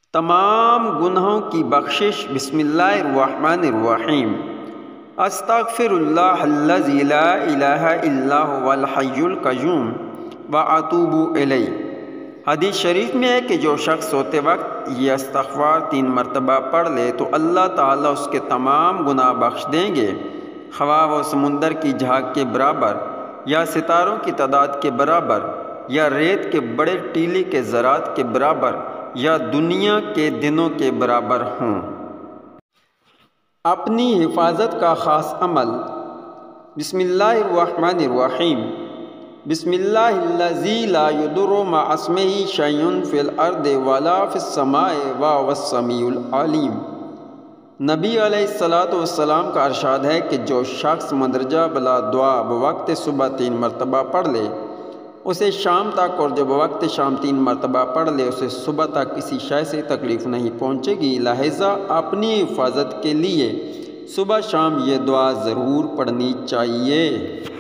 تمام گناہوں کی بخشش۔ بسم اللہ الرحمن الرحیم۔ استغفر اللہ الذی لا الہ الا هو الحی القیوم واتوب الیہ۔ حدیث شریف میں ہے کہ جو شخص سوتے وقت یہ استغفار 3 مرتبہ پڑھ لے تو اللہ تعالیٰ اس کے تمام گناہ بخش دیں گے، خواہ وہ سمندر کی جھاگ کے برابر یا ستاروں کی تعداد کے برابر یا ریت کے بڑے ٹیلے کے ذرات کے برابر یا دنیا کے دنوں کے برابر ہوں۔ اپنی حفاظت کا خاص عمل۔ بسم اللہ الرحمن الرحیم۔ بسم اللہ الذی لا یضر مع اسمہ شیء فی الارض ولا فی السماء وہو السمیع العلیم۔ نبی علیہ السلام کا ارشاد ہے کہ جو شخص مندرجہ بالا دعا بوقت صبح 3 مرتبہ پڑھ لے اسے شام تک، اور جو بوقت شام 3 مرتبہ پڑھ لے اسے صبح تک کسی شے سے تکلیف نہیں پہنچے گی۔ لہٰذا اپنی حفاظت کے لیے صبح شام یہ دعا ضرور پڑھنی چاہیے۔